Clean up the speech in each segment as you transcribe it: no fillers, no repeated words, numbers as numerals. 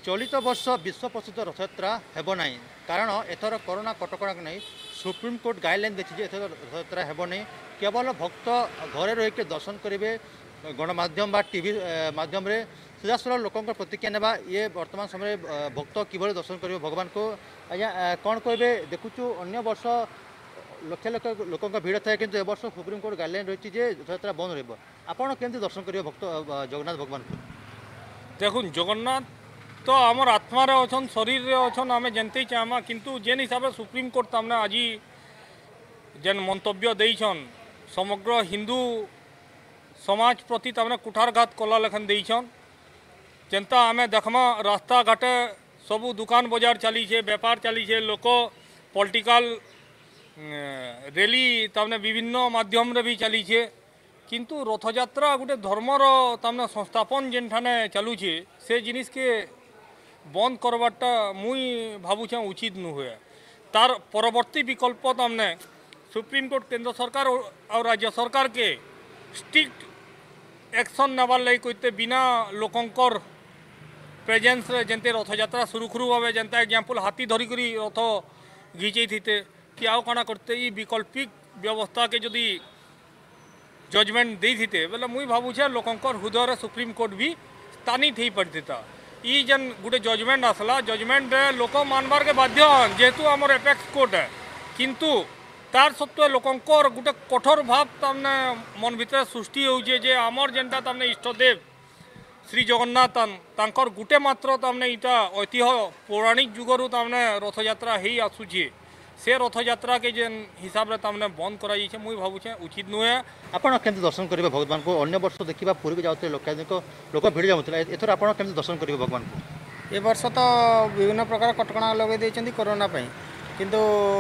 चलित वर्ष विश्व प्रसिद्ध रथयात्रा हेब ना कारण एथर कोरोना कटका नहीं सुप्रीमकोर्ट गाइडलाइन देखिए एथर रथयात्रा हेब नहीं केवल भक्त घरे रही दर्शन करेंगे गणमाध्यम बा टीवी माध्यम सीधासल लोकों प्रतिक्रिया नेबा ये वर्तमान समय भक्त किभली दर्शन करेंगे भगवान को आज्ञा कौन कहे देखुचु अन्य वर्ष लक्ष लक्ष लोकों भीड़ थाए कि वर्ष सुप्रीमकोर्ट गाइडलाइन रही है रथयात्रा बंद रहा केमती दर्शन करेंगे भक्त जगन्नाथ भगवान को देखुन जगन्नाथ तो आमर आत्मार अच्छन शरीर रे अच्छन आम जनते चाहमा किंतु जेन हिसाब से सुप्रीमकोर्ट तमने आज जेन मंतव्य देछन समग्र हिंदू समाज प्रति तमने कुठारघात कला लेखन देछन जनता आम देखमा रास्ता घाटे सबू दुकान बाजार चली छे व्यापार चली छे लोक पॉलिटिकल रैली तमने विभिन्न माध्यम रे भी चली छे किंतु रथयात्रा गोटे धर्मर तमने संस्थापन जेन ठाने चलुछे से जिनिस के बंद करवाटा मुई भावुचे उचित नुहे तार परवर्ती विकल्प तमने सुप्रीमकोर्ट केंद्र सरकार और राज्य सरकार के स्ट्रिक्ट एक्शन नेबार लगी कहते बिना लोकंकर प्रेजेंस जेनते रथयात्रा सुरुखुरु भाव जनता एग्जाम्पल हाथी धरिक रथ घिचे थे कि आउ काना करते ये विकल्पिक व्यवस्था के जदि जजमेंट दे थे बोले मुई भावुचे लोकंकर हृदय सुप्रीमकोर्ट भी स्थानित हो पारती था ई जन गोटे जजमेंट आसला जजमेंट लोक मानबार के बाध्य जेहेतु आमर एपेक्स कोर्ट है किंतु तार सत्वे लोकंकर गोटे कठोर भाव तमने मन भितर सृष्टि होउछे जे आमर जेनटा तमने इष्टदेव श्री जगन्नाथ तांकर गोटे मात्र तमने इटा ऐतिह्य पौराणिक जुगरु तमने रथयात्रा ही आसुछे से रथयात्रा के जेन हिसाब रे तमने बंद करा जाइछे मुई भावुछे उचित नुहे आपण केमती दर्शन करेंगे भगवान को अन्य वर्ष देखा पूरी भी जाते लोक भिड़ जाऊला एथर आप केमती दर्शन करेंगे भगवान को ए वर्ष तो विभिन्न प्रकार कटकणा लगे देइछन्ती कोरोना पई किंतु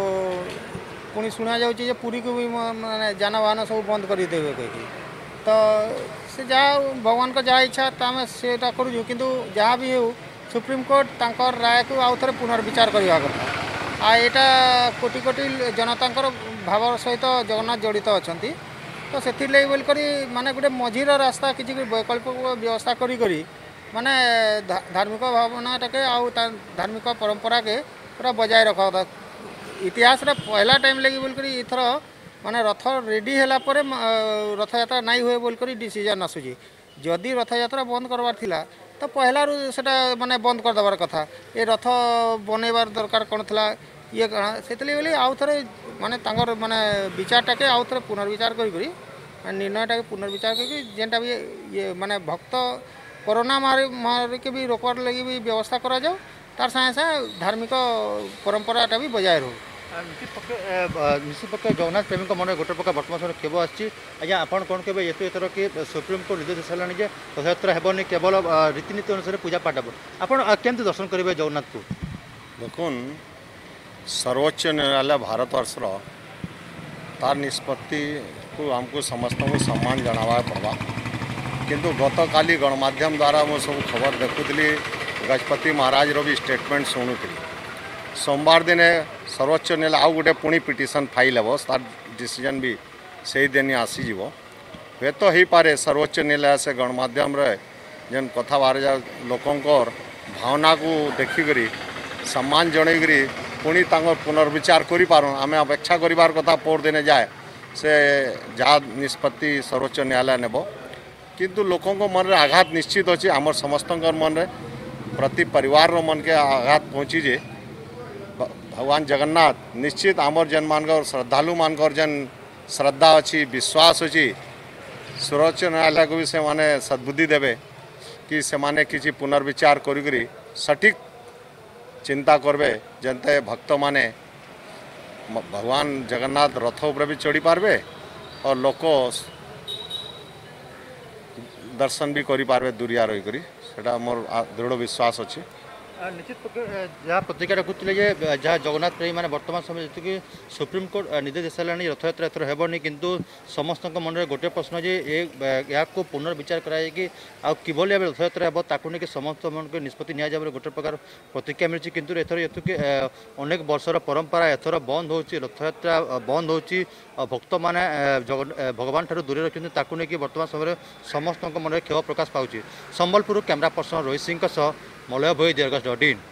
पुणी शुणा जाउछि पुरी को भी माने जानवाहन सब बंद कर देबे कहि तो से जहाँ भगवान को जहाँ इच्छा आम से करूँ किंतु जहाँ भी हो सुप्रीमकोर्ट तांकर राय को आउ थे पुनर्विचार करवा कथा आ यहाँ कोटि कोटि जनता भाव सहित जगन्नाथ जड़ित अच्छा तो से बोल माने गोटे मझीर रास्ता किसी वैकल्पिक व्यवस्था करी माने धार्मिक भावना टाके आउ धार्मिक परंपरा के पूरा बजाय रखा था इतिहास रे पहला टाइम लगी बोल इथर माने रथ रेडी है रथयात्रा नहीं हुए बोल डिसीजन आसूँ जदि रथयात्रा बंद करवार थिला तो पहला सेटा माने बंद कर देवार कथा ये रथ बनैबार दरकार कौन था ये से बोले आउ थे माने तांकर माने विचारटा के आउ थे पुनर्विचार करी निर्णयटा के पुनर्विचार करी जेनटा भी ये माने भक्त कोरोना महामारी के भी रोकवार लगी भी व्यवस्था करा जाओ तार साथे साथे धार्मिक परंपराटा भी बजाय रहो निश्चित पक्ष जगन्नाथ प्रेमी मन गोटे प्रकार बर्तमान समय खेब आज्ञा आपड़ कौन कहे ये एथर कि सुप्रीमकोर्ट निर्देश सारे जे रथयात्रा हेबनी केवल रीतिनीति अनुसार पूजा पाठ हे आपड़ केमती दर्शन करेंगे जगन्नाथ को देखुन सर्वोच्च न्यायालय भारतवर्षर तार निष्पत्ति को आमको समस्त को सम्मान जनावा पड़वा किंतु गत काली गणमाध्यम द्वारा मो सब खबर देखुली गजपति महाराज रो भी स्टेटमेंट शुणुली सोमवार दिन सर्वोच्च न्यायालय आउ गोटे पुणी पिटिशन फाइल हे तार डिसीजन भी से दिन आसीज हे तो हो पारे सर्वोच्च न्यायालय से गणमाध्यम जेन कथा बाहर लोकंर भावना को देखिक सम्मान जनईकरी पुणी पुनर्विचार कर आम अपेक्षा करार कथा पोर दिन जाए से जहाँ निष्पत्ति सर्वोच्च न्यायालय नेब किंतु लोकों मन में आघात निश्चित अच्छी आम समस्त मन में प्रति परिवार मन के आघात पहुँची जे भगवान जगन्नाथ निश्चित आमर जन मानकर श्रद्धालु मानकर जन श्रद्धा अच्छी विश्वास अच्छी सर्वोच्च न्यायालय को भी से माने सद्बुद्धि देवे कि से माने किसी पुनर्विचार करी सठिक चिंता करबे जनते भक्त माने भगवान जगन्नाथ रथ उपर भी चढ़ी पारबे और लोक दर्शन भी करि पारबे दूरिया रही करी सेटा मोर दृढ़ विश्वास अच्छी निश्चित जहाँ प्रतिक्रिया रखुले जहाँ जगन्नाथ प्रेमी मैंने वर्तमान समय जी सुप्रीमकोर्ट निर्देश सारा रथयात्रा एथर हेबनी किंतु समस्त मन में गोटे प्रश्न जे या पुनर्विचार कराई कि भाई रथयात्रा हे ताकू नहीं समस्त मन को निष्पत्ति नि गोटे प्रकार प्रतिक्रिया मिली किंतु एथर ये अनेक वर्षर परंपरा एथर बंद हो रथयात्रा बंद हो भक्त मैंने भगवान ठार दूर रखते ताकू नहीं वर्तमान समय समस्त मन में क्षोभ प्रकाश पाँच संबलपुर कैमरा पर्सन रोहित सिंह ମଲୟ ଭୋଇ ଦୀର୍ଘ 18